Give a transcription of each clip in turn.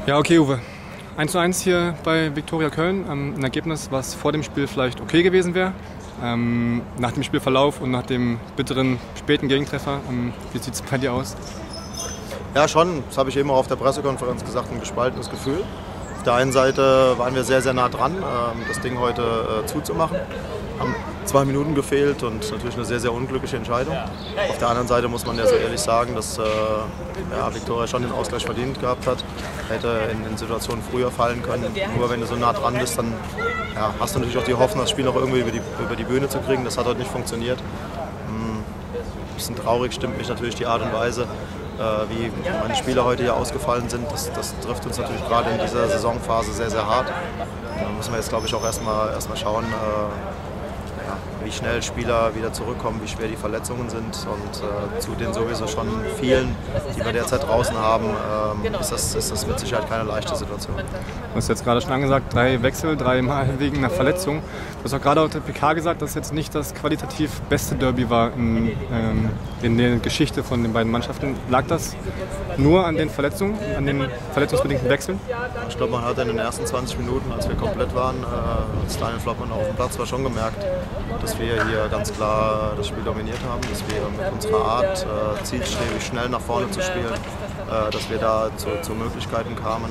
Ja, okay, Uwe. 1:1 hier bei Viktoria Köln. Ein Ergebnis, was vor dem Spiel vielleicht okay gewesen wäre. Nach dem Spielverlauf und nach dem bitteren späten Gegentreffer. Wie sieht es bei dir aus? Ja, schon. Das habe ich eben auch auf der Pressekonferenz gesagt, ein gespaltenes Gefühl. Auf der einen Seite waren wir sehr, sehr nah dran, das Ding heute zuzumachen. Haben 2 Minuten gefehlt und natürlich eine sehr, sehr unglückliche Entscheidung. Auf der anderen Seite muss man ja so ehrlich sagen, dass Viktoria schon den Ausgleich verdient gehabt hat. Hätte in Situationen früher fallen können. Nur wenn du so nah dran bist, dann hast du natürlich auch die Hoffnung, das Spiel noch irgendwie über die Bühne zu kriegen. Das hat heute nicht funktioniert. Ein bisschen traurig stimmt mich natürlich die Art und Weise, wie meine Spieler heute hier ausgefallen sind. Das trifft uns natürlich gerade in dieser Saisonphase sehr, sehr hart. Da müssen wir jetzt, glaube ich, auch erstmal schauen, wie schnell Spieler wieder zurückkommen, wie schwer die Verletzungen sind. Und zu den sowieso schon vielen, die wir derzeit draußen haben, ist das mit Sicherheit keine leichte Situation. Du hast jetzt gerade schon angesagt, 3 Wechsel, 3-mal wegen einer Verletzung. Du hast auch gerade auf der PK gesagt, dass es jetzt nicht das qualitativ beste Derby war in der Geschichte von den beiden Mannschaften. Lag das nur an den Verletzungen, an den verletzungsbedingten Wechseln? Ich glaube, man hat in den ersten 20 Minuten, als wir komplett waren, als Daniel Flottmann auf dem Platz war, schon gemerkt, dass wir hier ganz klar das Spiel dominiert haben, dass wir mit unserer Art, zielstrebig schnell nach vorne zu spielen, dass wir da zu Möglichkeiten kamen.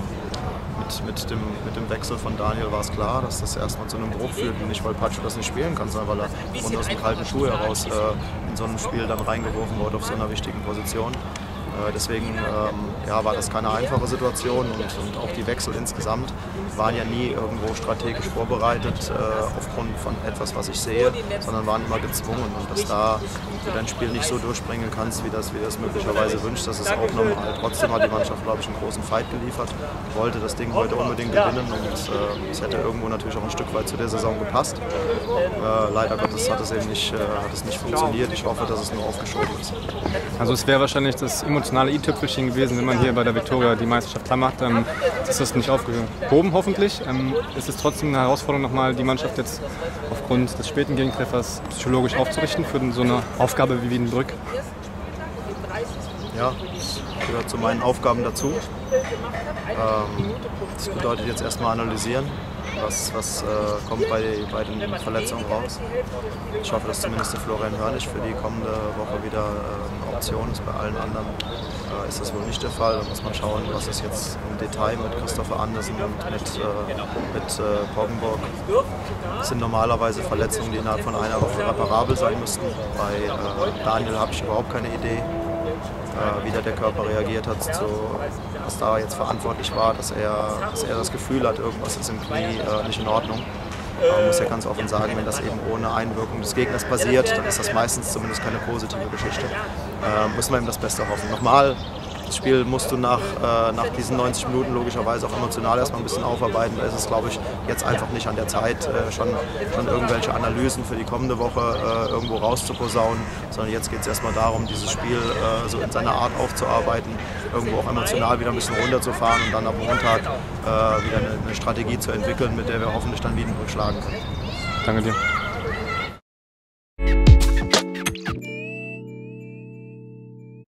Mit dem Wechsel von Daniel war es klar, dass das erstmal zu einem Bruch führt. Und nicht, weil Pacho das nicht spielen kann, sondern weil er von aus dem kalten Schuh heraus in so einem Spiel dann reingeworfen wurde auf so einer wichtigen Position. Deswegen war das keine einfache Situation und auch die Wechsel insgesamt waren ja nie irgendwo strategisch vorbereitet aufgrund von etwas, was ich sehe, sondern waren immer gezwungen. Und dass du dein Spiel nicht so durchbringen kannst, wie das möglicherweise wünscht, das ist auch normal. Trotzdem hat die Mannschaft, glaube ich, einen großen Fight geliefert, wollte das Ding heute unbedingt gewinnen und es hätte irgendwo natürlich auch ein Stück weit zu der Saison gepasst. Leider Gottes hat es eben nicht funktioniert. Ich hoffe, dass es nur aufgeschoben ist. Also es wäre wahrscheinlich das emotionale i-Tüpfelchen gewesen, wenn man hier bei der Viktoria die Meisterschaft klar macht. Ist das nicht aufgehoben, hoffentlich. Ist es trotzdem eine Herausforderung, nochmal die Mannschaft jetzt aufgrund des späten Gegentreffers psychologisch aufzurichten für so eine Aufgabe wie Wiedenbrück? Ja, das gehört zu meinen Aufgaben dazu. Das bedeutet jetzt erstmal analysieren, was kommt bei den Verletzungen raus. Ich hoffe, dass zumindest der Florian Hörnig für die kommende Woche wieder eine Option ist. Bei allen anderen ist das wohl nicht der Fall. Da muss man schauen, was ist jetzt im Detail mit Christopher Andersen und mit Poggenburg. Das sind normalerweise Verletzungen, die innerhalb von einer Woche reparabel sein müssten. Bei Daniel habe ich überhaupt keine Idee, wie der Körper reagiert hat, was da jetzt verantwortlich war, dass er das Gefühl hat, irgendwas ist im Knie nicht in Ordnung. Man muss ja ganz offen sagen, wenn das eben ohne Einwirkung des Gegners passiert, dann ist das meistens zumindest keine positive Geschichte. Müssen wir ihm das Beste hoffen. Nochmal, das Spiel musst du nach diesen 90 Minuten logischerweise auch emotional erstmal ein bisschen aufarbeiten. Da ist es, glaube ich, jetzt einfach nicht an der Zeit, schon irgendwelche Analysen für die kommende Woche irgendwo rauszuposaunen, sondern jetzt geht es erstmal darum, dieses Spiel so in seiner Art aufzuarbeiten, irgendwo auch emotional wieder ein bisschen runterzufahren und dann ab Montag wieder eine Strategie zu entwickeln, mit der wir hoffentlich dann Wiedenbrück schlagen können. Danke dir.